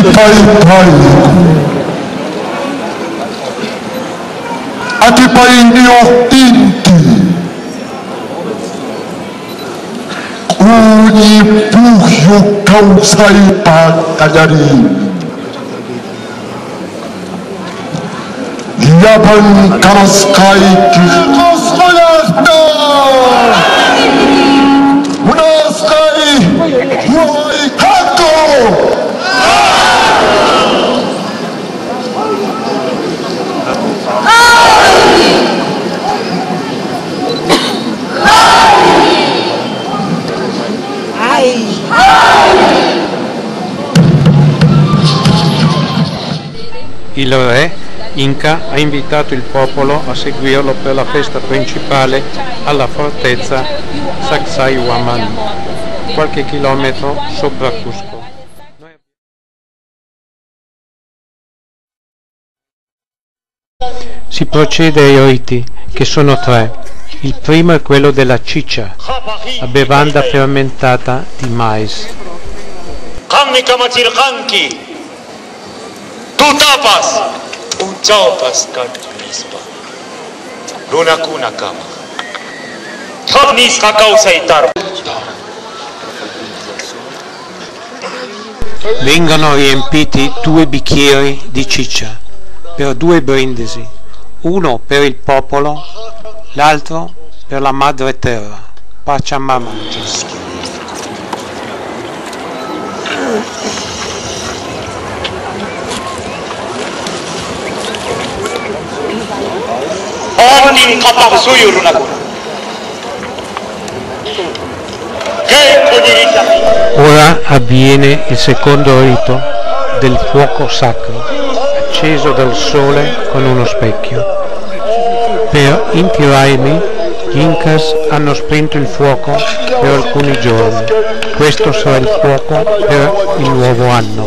Atipainio tinti Kuni puhyo kausai patayari Yaban karaskai kikoskoyasta Munaskai huai kako Il re Inca ha invitato il popolo a seguirlo per la festa principale alla fortezza Sacsayhuaman, qualche chilometro sopra Cusco. Si procede ai riti, che sono tre. Il primo è quello della chicha, la bevanda fermentata di mais. Tutapas, uncaupas kantunispa, lunakuna kama, tabnis kakausaitaro. Vengono riempiti 2 bicchieri di ciccia per 2 brindisi, uno per il popolo, l'altro per la madre terra, Pachamama. Ora avviene il secondo rito del fuoco sacro, acceso dal sole con uno specchio. Per Inti-Raymi gli Incas hanno spento il fuoco per alcuni giorni. Questo sarà il fuoco per il nuovo anno.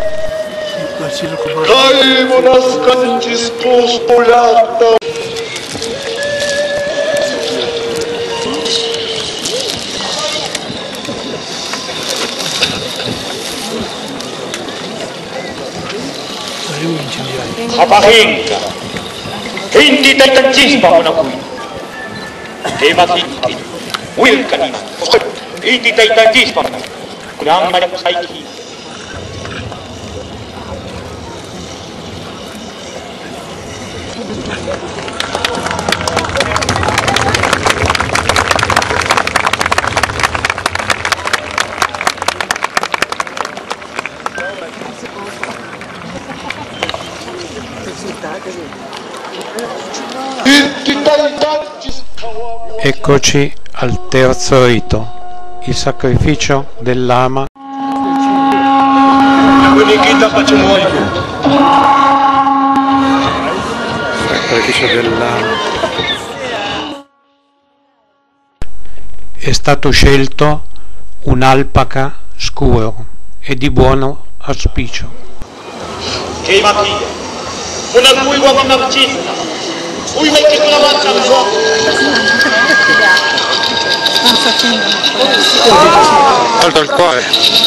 Kapahinka, hindi tayo chispa mo na kuy. Kaya makikita, will ka nina. Hindi tayo chispa mo na. Kunang manak sa iki. Eccoci al terzo rito, il sacrificio del lama. Sacrificio del lama. È stato scelto un'alpaca scuro e di buono auspicio. Caldo al cuore.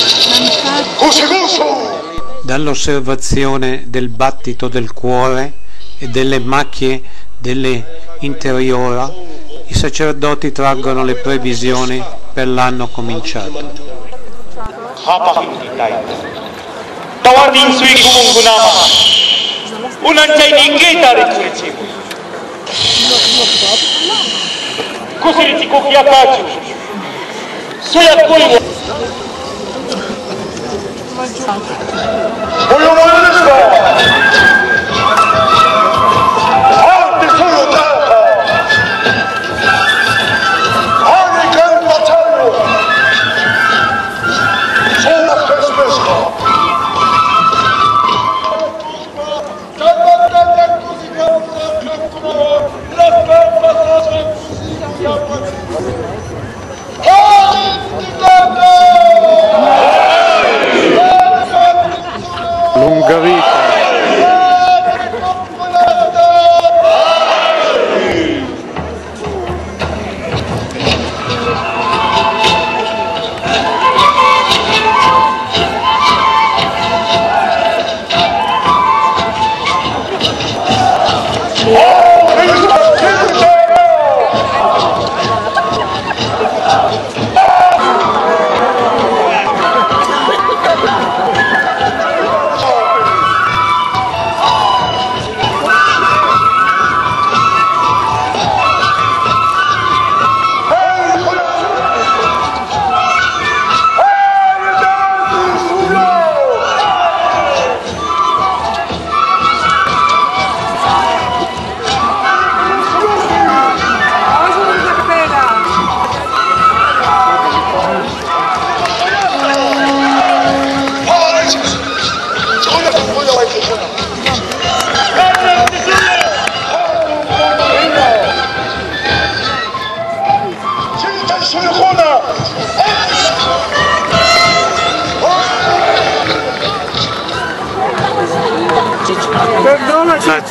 Dall'osservazione del battito del cuore e delle macchie dell'interiora, i sacerdoti traggono le previsioni per l'anno cominciato. Lunga vita.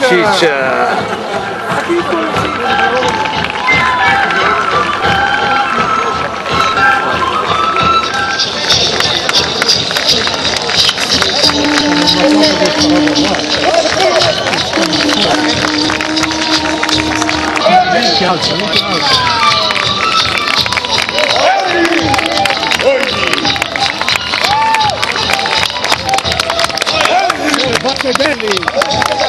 Ciccia. Belli!